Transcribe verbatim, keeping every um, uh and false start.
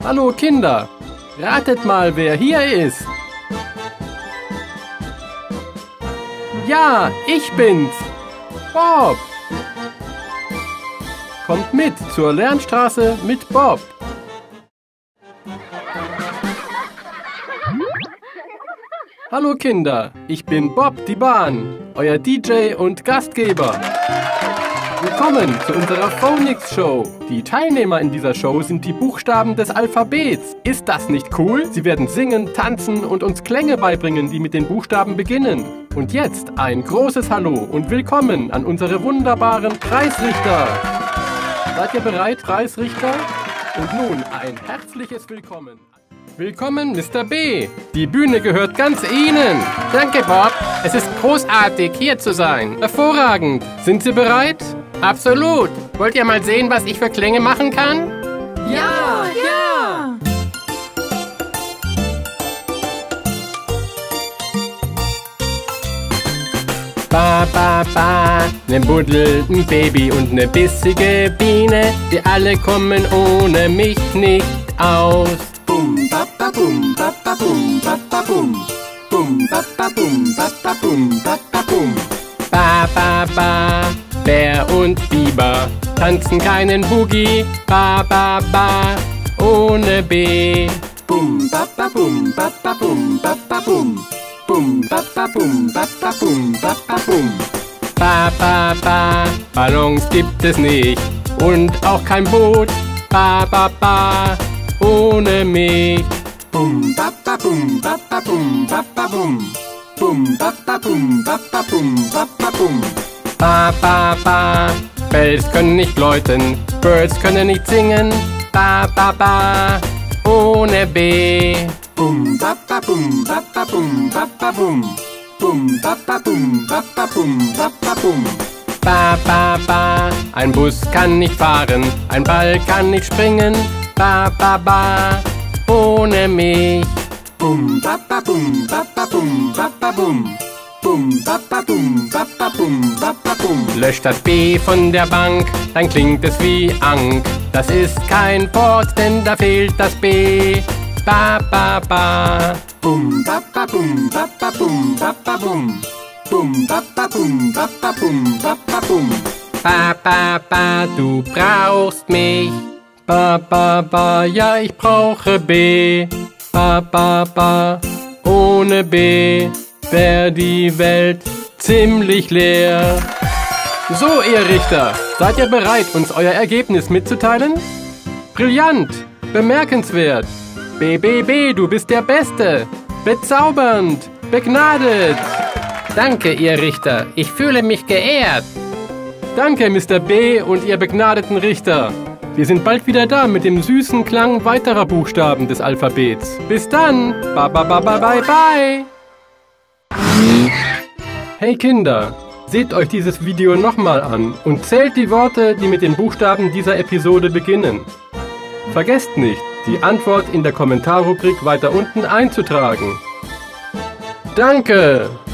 Hallo Kinder, ratet mal, wer hier ist. Ja, ich bin's, Bob. Kommt mit zur Lernstraße mit Bob. Hallo Kinder, ich bin Bob die Bahn, euer D J und Gastgeber. Willkommen zu unserer Phonics Show. Die Teilnehmer in dieser Show sind die Buchstaben des Alphabets. Ist das nicht cool? Sie werden singen, tanzen und uns Klänge beibringen, die mit den Buchstaben beginnen. Und jetzt ein großes Hallo und willkommen an unsere wunderbaren Preisrichter. Seid ihr bereit, Preisrichter? Und nun ein herzliches Willkommen. Willkommen, Mister B. Die Bühne gehört ganz Ihnen. Danke, Bob. Es ist großartig, hier zu sein. Hervorragend. Sind Sie bereit? Absolut. Wollt ihr mal sehen, was ich für Klänge machen kann? Ja, ja. Ba, ba, ba, ne Buddel, ein Baby und ne bissige Biene. Die alle kommen ohne mich nicht aus. Bum, ba, ba, bum, ba, ba, bum, ba, ba, bum. Bum, ba, ba, bum, ba, ba, bum, ba, ba, bum. Ba, ba, ba, Bär und Biber tanzen keinen Boogie. Ba, ba, ba, ohne B. Bum, ba, ba, bum, ba, ba, bum, ba, ba, bum. Bum, ba, ba, bum, ba, ba, bum, ba, ba, bum. Ba, ba, ba, Ballons gibt es nicht und auch kein Boot. Ba, ba, ba, ohne mich. Bum, ba, ba, bum, ba, ba, bum, ba, ba, bum. Bum, ba, ba, bum, ba, ba, bum, ba, ba, bum. Ba, ba, ba, Bells können nicht läuten, Birds können nicht singen. Ba, ba, ba, ohne B. Bum, ba, ba, bum, ba, ba, bum, ba, ba, bum. Bum, ba, ba, bum, ba, ba, bum, ba, ba, bum. Ba, ba, ba, ein Bus kann nicht fahren, ein Ball kann nicht springen. Ba, ba, ba, ohne mich. Bum, ba, ba, bum, ba, ba, bum, ba, ba, bum. Bum, ba, ba, bum, ba, ba, bum, ba, ba, bum. Löscht das B von der Bank, dann klingt es wie Ank. Das ist kein Wort, denn da fehlt das B. Ba, ba, ba. Bum, ba, ba, bum, ba, ba, bum, ba, ba, bum. Bum, ba, ba, bum, ba, ba, bum, ba, ba, bum. Ba, ba, ba, du brauchst mich. Ba, ba, ba, ja, ich brauche B. Ba, ba, ba, ohne B wär die Welt ziemlich leer. So, ihr Richter, seid ihr bereit, uns euer Ergebnis mitzuteilen? Brillant, bemerkenswert. B, B, B, du bist der Beste. Bezaubernd, begnadet. Danke, ihr Richter, ich fühle mich geehrt. Danke, Mister B und ihr begnadeten Richter. Wir sind bald wieder da mit dem süßen Klang weiterer Buchstaben des Alphabets. Bis dann. Ba, ba, ba, ba, bye, bye. Hey Kinder, seht euch dieses Video nochmal an und zählt die Worte, die mit den Buchstaben dieser Episode beginnen. Vergesst nicht, die Antwort in der Kommentarrubrik weiter unten einzutragen. Danke!